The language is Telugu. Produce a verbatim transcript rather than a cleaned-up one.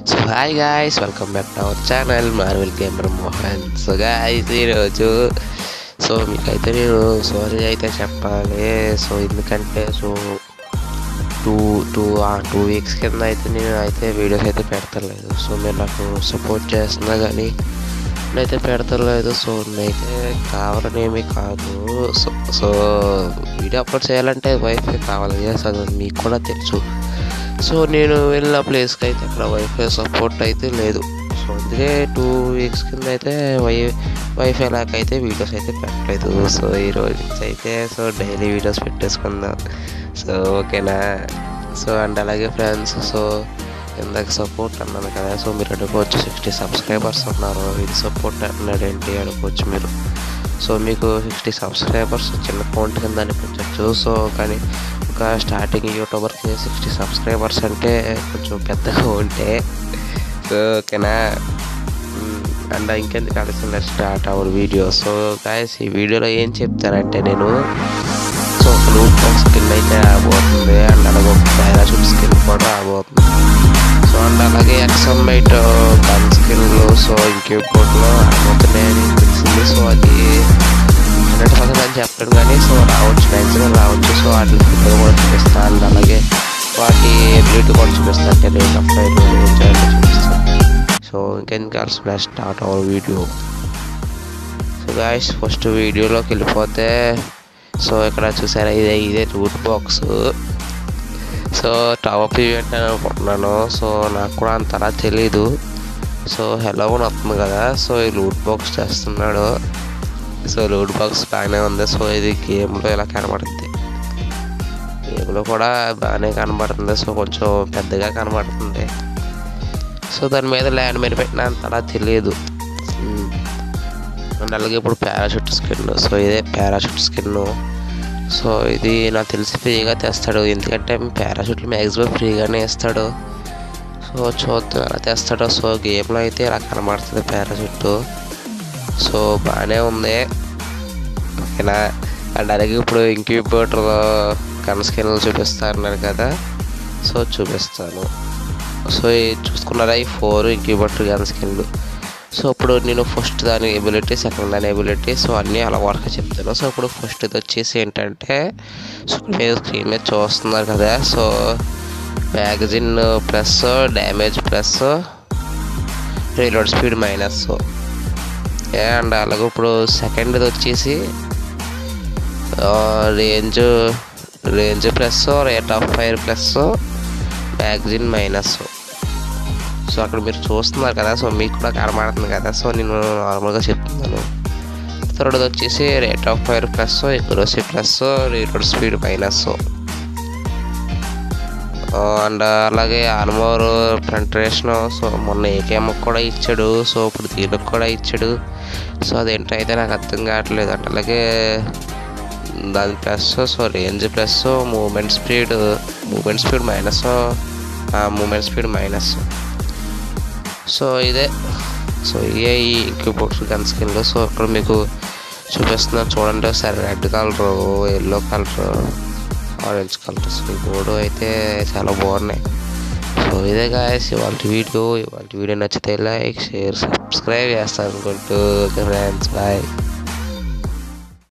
So hi guys, welcome back to our channel Marvel gamer Mohan. So guys, ఈరోజు సో మీకైతే నేను సారీ అయితే చెప్పాలి. సో ఎందుకంటే so two two two weeks కింద అయితే నేను అయితే వీడియోస్ అయితే పెడతలేదు. సో మీరు నాకు సపోర్ట్ చేస్తున్నా కానీ నేనైతే పెడతలేదు. సో నేనైతే కావాలనేమి కాదు. సో సో వీడియో అప్లోడ్ చేయాలంటే వైఫై కావాలి, అది మీకు కూడా తెలుసు. సో నేను వెళ్ళిన ప్లేస్కి అయితే అక్కడ వైఫై సపోర్ట్ అయితే లేదు. సో అందుకే టూ వీక్స్ కింద అయితే వై వైఫై లాక్ అయితే వీడియోస్ అయితే పెట్టలేదు. సో ఈరోజు అయితే సో డైలీ వీడియోస్ పెట్టేసుకుందాం. సో ఓకేనా. సో అండ్ అలాగే ఫ్రెండ్స్, సో ఇందాక సపోర్ట్ అన్నాను కదా. సో మీరు అనుకోవచ్చు సిక్స్టీ సబ్స్క్రైబర్స్ ఉన్నారు, ఇది సపోర్ట్ అన్నాడు ఏంటి అనుకోవచ్చు మీరు. సో మీకు సిక్స్టీ సబ్స్క్రైబర్స్ చిన్న అకౌంట్ కింద అనిపించవచ్చు. సో కానీ ఒక స్టార్టింగ్ యూట్యూబర్కి సిక్స్టీ సబ్స్క్రైబర్స్ అంటే కొంచెం పెద్దగా ఉంటే సో ఓకేనా. అండ్ ఇంకెందుకు ఆలోచన start our video. So guys, ఈ వీడియోలో ఏం చెప్తానంటే నేను సో ఒక లూట్ బాక్స్ స్కిన్ అయితే రాబోతుంది, అండ్ అలాగే ఒక పారాషూట్ స్కిన్ కూడా రాబోతుంది. సో అండ్ అలాగే ఎక్సమ్మైట్ గన్ స్కిన్లు సో ఇంక్యూబోర్డ్లో రాబోతున్నాయని తెలిసింది. సో అది హండ్రెడ్ పర్సెంట్ అని చెప్పడం కానీ సో రావచ్చు, మ్యాక్సిమం రావచ్చు. సో వాటి ఫోటో కూడా చూపిస్తాను, అండ్ అలాగే వాటి ఎబిలిటీ కూడా చూపిస్తాను, అంటే రేట్ ఆఫ్ ఫైర్ చూపిస్తాను. సో ఇంకెందుకు ఆల్సిన start our video. So guys, first వీడియోలోకి వెళ్ళిపోతే సో ఇక్కడ చూసారా, ఇదే ఇదే loot box. So top event అని అనుకుంటున్నాను. సో నాకు కూడా అంతలా తెలీదు. సో హెలో అని వస్తుంది కదా. సో ఈ లూట్ బాక్స్ చేస్తున్నాడు. సో లూట్ బాక్స్ బాగానే ఉంది. సో ఇది గేమ్లో ఇలా కనబడుతుంది, గేమ్లో కూడా బాగానే కనబడుతుంది. సో కొంచెం పెద్దగా కనబడుతుంది. సో దాని మీద ల్యాండ్ మీద పెట్టిన అంతలా తెలియదు. అండ్ అలాగే ఇప్పుడు పారాషూట్ స్కిన్. సో ఇదే పారాషూట్ స్కిన్. సో ఇది నాకు తెలిసి ఫ్రీగా తెస్తాడు, ఎందుకంటే పారాషూట్లు మ్యాక్సిమం ఫ్రీగానే ఇస్తాడు. సో చూద్దాం ఎలా తెస్తాడో. సో గేమ్లో అయితే ఇలా కనబడుతుంది పారాషూట్. సో బాగానే ఉంది ఓకేనా. అండ్ అలాగే ఇప్పుడు ఇంక్యూబేటర్లో గన్ స్కిన్లు చూపిస్తారన్నారు కదా. సో చూపిస్తాను. సో చూసుకున్నారా, ఈ ఫోర్ ఇంక్యూబేటర్ గన్ స్కిన్లు. సో ఇప్పుడు నేను ఫస్ట్ దాని ఎబిలిటీ, సెకండ్ దాని ఎబిలిటీ, సో అన్నీ అలా వరకు చెప్తాను. సో ఇప్పుడు ఫస్ట్ ఇది వచ్చేసి ఏంటంటే సో మీరు స్క్రీన్ మీద చూస్తున్నారు కదా. So magazine plus, damage plus, reload speed minus. And అలాగే ఇప్పుడు సెకండ్ది వచ్చేసి range range plus, rate of fire plus, magazine minus. So అక్కడ మీరు చూస్తున్నారు కదా. సో మీకు కూడా కనబడుతుంది కదా. సో నేను నార్మల్గా చెప్తున్నాను. థర్డ్ వచ్చేసి rate of fire plus, accuracy plus, reload speed minus. And అలాగే ఆర్మోర్ పెంట్రేషన్. సో మొన్న ఏకేఎంకి కూడా ఇచ్చాడు. సో ఇప్పుడు దీనికి కూడా ఇచ్చాడు. సో అదేంటైతే నాకు అర్థం కావట్లేదు. అంటే అలాగే దాని plus, so range plus, movement speed movement speed minus, movement speed minus. So ఇదే సో ఇవే ఈ ఇంక్యూబోర్డ్స్ గన్ స్కిన్లు. సో ఇక్కడ మీకు చూపిస్తున్నాను చూడండి. సరే red colour, yellow colour, orange colours, ఈ మూడు అయితే చాలా బాగున్నాయి. సో ఇదే గాయస్ ఇవాళ వీడియో. ఇవాళ వీడియో నచ్చితే లైక్, షేర్, సబ్స్క్రైబ్ చేస్తాను అనుకుంటూ. Friends bye.